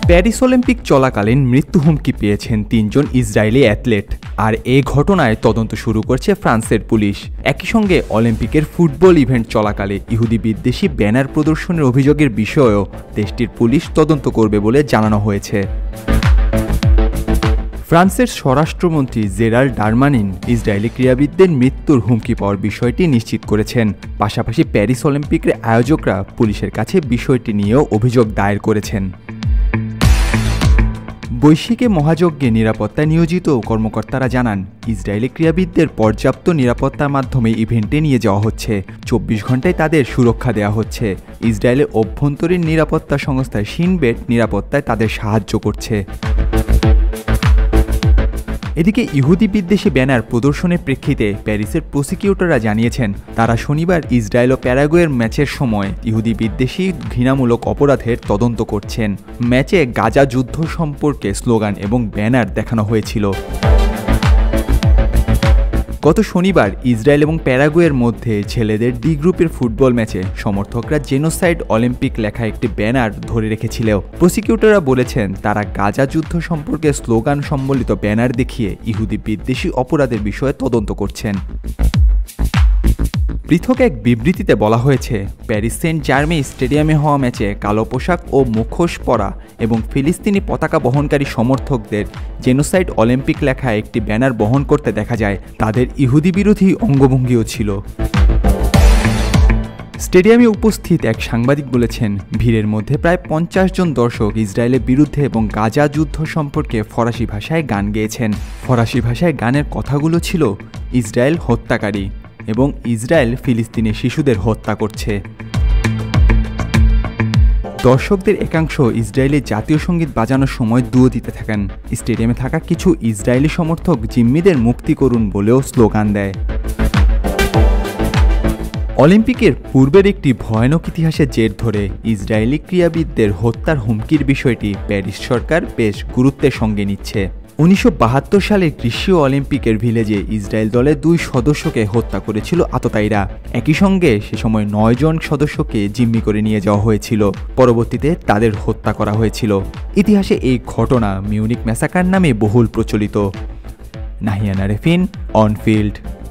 Paris Olympic চলাকালীন মৃত্যু হুমকি পেয়েছেন ৩ জন ইসরায়েলি অ্যাথলেট। আর এই ঘটনায় তদন্ত শুরু করছে ফ্রান্সের পুলিশ। একই সঙ্গে অলিম্পিকের ফুটবল ইভেন্ট চলাকালে ইহুদি বিদ্বেষী ব্যানার প্রদর্শনের অভিযোগের বিষয়েও দেশটির পুলিশ তদন্ত করবে বলে জানানো হয়েছে। ফ্রান্সের স্বরাষ্ট্রমন্ত্রী জেরাল্ড ডারমানিন ইসরায়েলি ক্রীড়াবিদদের মৃত্যুর হুমকি পাওয়ার বিষয়টি নিশ্চিত করেছেন। পাশাপাশি প্যারিস অলিম্পিকের আয়োজকরা পুলিশের কাছে বিষয়টি নিয়েও অভিযোগ দায়ের করেছেন। বৈশ্বিকে মহাযজ্ঞে নিরাপত্তায় নিয়োজিত কর্মকর্তারা জানান, ইসরায়েলি ক্রীড়াবিদদের পর্যাপ্ত নিরাপত্তার মাধ্যমে ইভেন্টে নিয়ে যাওয়া হচ্ছে। ২৪ ঘন্টায় তাদের সুরক্ষা দেওয়া হচ্ছে। ইসরায়েলের অভ্যন্তরীণ নিরাপত্তা সংস্থা শিনবেট নিরাপত্তায় তাদের সাহায্য করছে। এদিকে ইহুদি বিদ্বেষী ব্যানার প্রদর্শনের প্রেক্ষিতে প্যারিসের প্রসিকিউটররা জানিয়েছেন, তারা শনিবার ইসরায়েল ও প্যারাগুয়ের ম্যাচের সময় ইহুদি বিদ্বেষী ঘৃণামূলক অপরাধের তদন্ত করছেন। ম্যাচে গাজা যুদ্ধ সম্পর্কে স্লোগান এবং ব্যানার দেখানো হয়েছিল। গত শনিবার ইসরায়েল এবং প্যারাগুয়ের মধ্যে ছেলেদের ডি গ্রুপের ফুটবল ম্যাচে সমর্থকরা জেনোসাইড অলিম্পিক লেখা একটি ব্যানার ধরে রেখেছিল। প্রসিকিউটররা বলেছেন, তারা গাজা যুদ্ধ সম্পর্কে স্লোগান সম্বলিত ব্যানার দেখিয়ে ইহুদি বিদ্বেষী অপরাধের বিষয়ে তদন্ত করছেন। পৃথক এক বিবৃতিতে বলা হয়েছে, প্যারিস সেন্ট জার্মেই স্টেডিয়ামে হওয়া ম্যাচে কালো পোশাক ও মুখোশ পরা এবং ফিলিস্তিনি পতাকা বহনকারী সমর্থকদের জেনোসাইড অলিম্পিক লেখা একটি ব্যানার বহন করতে দেখা যায়। তাদের ইহুদি বিরোধী অঙ্গভঙ্গিও ছিল। স্টেডিয়ামে উপস্থিত এক সাংবাদিক বলেছেন, ভিড়ের মধ্যে প্রায় ৫০ জন দর্শক ইসরায়েলের বিরুদ্ধে এবং গাজা যুদ্ধ সম্পর্কে ফরাসি ভাষায় গান গেয়েছেন। ফরাসি ভাষায় গানের কথাগুলো ছিল, ইসরায়েল হত্যাকারী এবং ইসরায়েল ফিলিস্তিনি শিশুদের হত্যা করছে। দর্শকদের একাংশ ইসরায়েলি জাতীয় সঙ্গীত বাজানোর সময় দুয়ো দিতে থাকেন। স্টেডিয়ামে থাকা কিছু ইসরায়েলি সমর্থক জিম্মিদের মুক্তি করুন বলেও স্লোগান দেয়। অলিম্পিকের পূর্বের একটি ভয়ানক ইতিহাসের জের ধরে ইসরায়েলি ক্রীড়াবিদদের হত্যার হুমকির বিষয়টি প্যারিস সরকার বেশ গুরুত্বের সঙ্গে নিচ্ছে। ১৯৭২ সালের গ্রীষ্মীয় অলিম্পিকের ভিলেজে ইসরায়েল দলের ২ সদস্যকে হত্যা করেছিল আততায়ীরা। একই সঙ্গে সে সময় ৯ জন সদস্যকে জিম্মি করে নিয়ে যাওয়া হয়েছিল। পরবর্তীতে তাদের হত্যা করা হয়েছিল। ইতিহাসে এই ঘটনা মিউনিক ম্যাসাকার নামে বহুল প্রচলিত। Nahian Arefin, on field.